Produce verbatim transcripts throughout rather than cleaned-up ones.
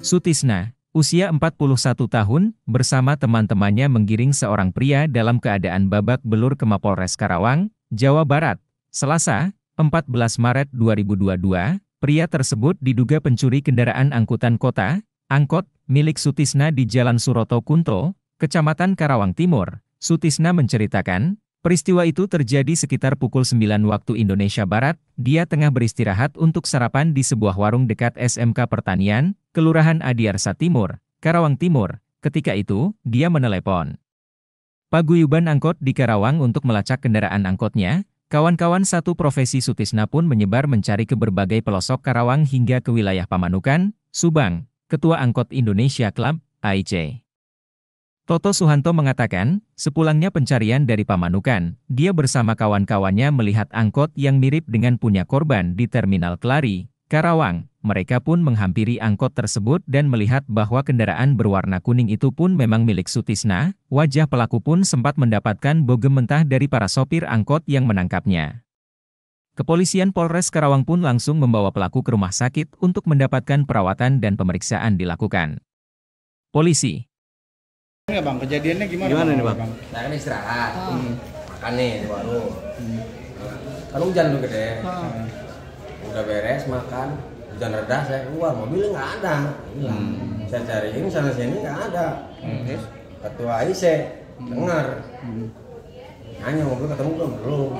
Sutisna, usia empat puluh satu tahun, bersama teman-temannya menggiring seorang pria dalam keadaan babak belur ke Mapolres Karawang, Jawa Barat. Selasa, empat belas Maret dua ribu dua puluh dua, pria tersebut diduga pencuri kendaraan angkutan kota, angkot, milik Sutisna di Jalan Suroto Kunto, Kecamatan Karawang Timur. Sutisna menceritakan, peristiwa itu terjadi sekitar pukul sembilan waktu Indonesia Barat. Dia tengah beristirahat untuk sarapan di sebuah warung dekat S M K Pertanian, Kelurahan Adiarsa Timur, Karawang Timur. Ketika itu, dia menelepon paguyuban angkot di Karawang untuk melacak kendaraan angkotnya. Kawan-kawan satu profesi Sutisna pun menyebar mencari ke berbagai pelosok Karawang hingga ke wilayah Pamanukan, Subang. Ketua Angkot Indonesia Club, A I C, Toto Suhanto mengatakan, sepulangnya pencarian dari Pamanukan, dia bersama kawan-kawannya melihat angkot yang mirip dengan punya korban di Terminal Kelari, Karawang. Mereka pun menghampiri angkot tersebut dan melihat bahwa kendaraan berwarna kuning itu pun memang milik Sutisna. Wajah pelaku pun sempat mendapatkan bogem mentah dari para sopir angkot yang menangkapnya. Kepolisian Polres Karawang pun langsung membawa pelaku ke rumah sakit untuk mendapatkan perawatan dan pemeriksaan dilakukan. Polisi. Ya bang, kejadiannya gimana? Gimana bang? nih bang? Saya kan istirahat, Hmm. makan nih di warung. Hmm. Kan hujan tuh gede, Hmm. udah beres makan, hujan reda saya keluar, mobilnya nggak ada, hilang. Hmm. Saya cariin sana sini nggak ada. Hmm. Terus ketua I C dengar, hmm. nanya mobil ketemu belum? Belum.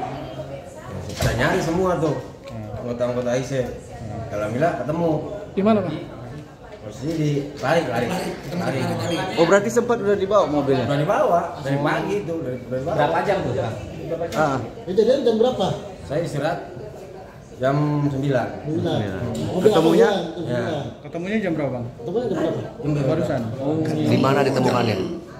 Saya nyari semua tuh, anggota-anggota I C. Hmm. Alhamdulillah ketemu. Di mana bang? Posisi di lari, lari, lari. Oh berarti sempat udah dibawa mobilnya? Udah dibawa dari pagi itu, dari, dari bawah. Berapa jam tuh? Berapa jam? Ah. Kejadian jam berapa? Saya istirahat jam sembilan. Sembilan. Hmm. Ketemunya? Ya. Ketemunya jam berapa bang? Ketemunya jam berapa? Jam berapa? Barusan. Oh. Di mana ditemukannya?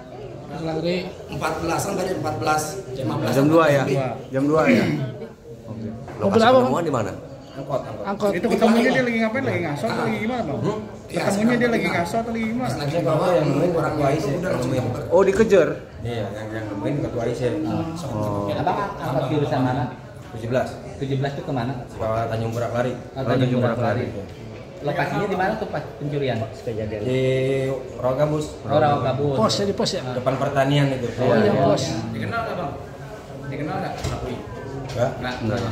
Lari empat belasan tadi empat belas lima belas. Jam dua ya? Jam dua ya? Mobil Lokasi apa, Bang? penemuan di mana? Angkot, angkot. angkot. Itu ketemunya dia lagi ngapain? Lagi ngaso atau lagi gimana bang? Hmm? Ketemunya dia lagi ngaso atau lagi gimana? Saya kalau yang nemuin ketua I C, yang nemuin. Oh dikejar? Iya, yang yang nemuin ketua I C. Oh. Abang angkat jurusan mana? tujuh belas. tujuh belas itu kemana? Bawa Tanjung Perak Lari. Oh, Tanjung Perak Lari. Lokasinya di mana tuh pas pencurian kejadian? Di Rogabus. Oh, Rawagabus. Pos ya, di pos ya. Depan pertanian itu. Oh iya pos. Dikenal nggak bang? Dikenal nggak? Enggak. Nggak. Nah.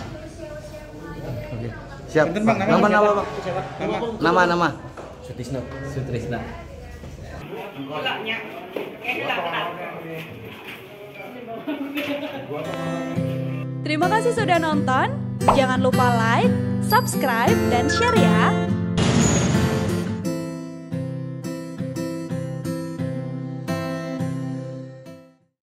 Oke. Siap. Bentar, Bang, Nama nama nama bang. Nama. Nama nama. Sutisna. Sutrisna. Terima kasih sudah nonton. Jangan lupa like, subscribe, dan share ya.